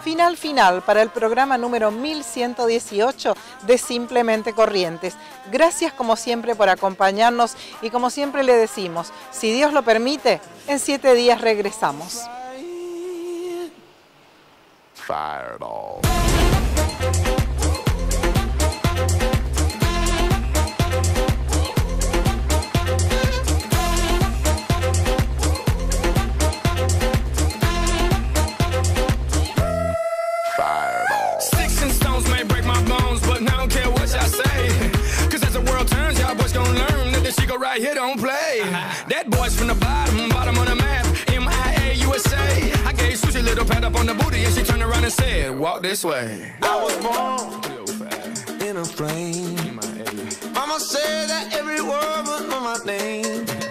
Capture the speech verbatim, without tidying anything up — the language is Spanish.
Final final para el programa número mil ciento dieciocho de Simplemente Corrientes. Gracias como siempre por acompañarnos y como siempre le decimos, si Dios lo permite, en siete días regresamos. Fireball. Sticks and stones may break my bones, but I don't care what y'all say. Cause as the world turns, y'all boys gon' learn that this Chico right here don't play. That boy's from the bottom, bottom of the map, M I A U S A. I gave Sushi a little pat up on the booty and she turned around and said, walk this way. I was born in a flame. Mama said that every word was on my name.